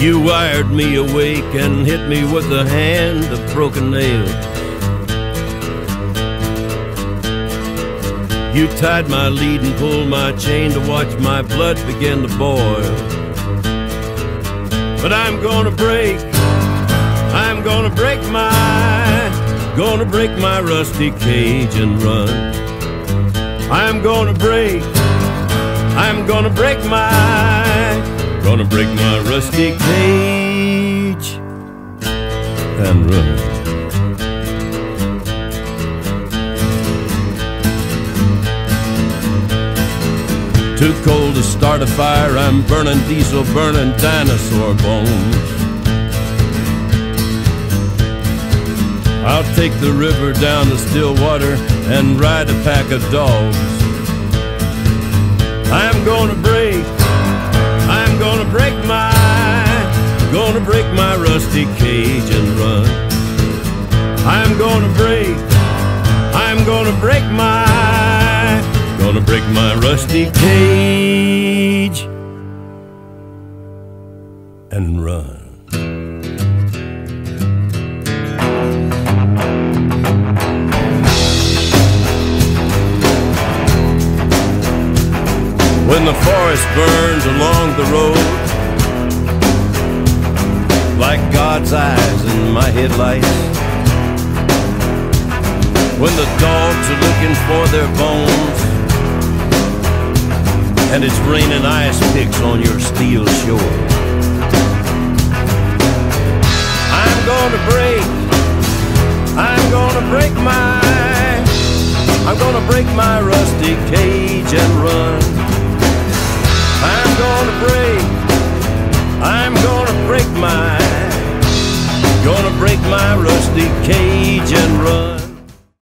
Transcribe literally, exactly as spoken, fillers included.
You wired me awake and hit me with a hand of broken nails. You tied my lead and pulled my chain to watch my blood begin to boil. But I'm gonna break, I'm gonna break my, gonna break my rusty cage and run. I'm gonna break, I'm gonna break my, gonna break my rusty cage and run. Too cold to start a fire, I'm burning diesel, burning dinosaur bones. I'll take the river down to Stillwater and ride a pack of dogs. I'm gonna break, I'm gonna break my, gonna break my rusty cage and run. I'm gonna break, I'm gonna break my, gonna break my rusty cage and run. When the forest burns along the road, like God's eyes in my headlights, when the dogs are looking for their bones, and it's raining ice picks on your steel shore, I'm gonna break, I'm gonna break my, I'm gonna break my rusty cage and run. I'm gonna break, I'm gonna break my, gonna break